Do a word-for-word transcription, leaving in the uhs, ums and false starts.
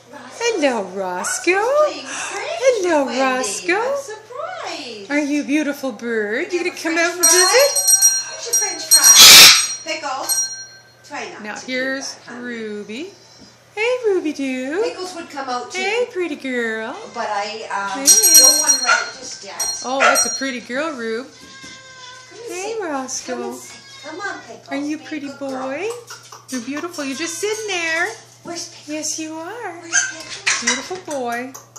Hello, Roscoe. Hello, Roscoe. Surprise. Are you a beautiful bird? You gonna come out and visit? Where's your French fries? Pickles. Try not Now to here's do that, huh? Ruby. Hey, Ruby Doo. Pickles would come out too. Hey, pretty girl. But I um, Hey. don't want to write it just yet. Oh, that's a pretty girl, Rube. Come and Hey, sit. Come, Roscoe. and sit. Come on, Pickles. Are you Be a pretty good girl. boy? You're beautiful. You're just sitting there. Where's Pickles? Yes, you are. Where's Pickles? Beautiful boy.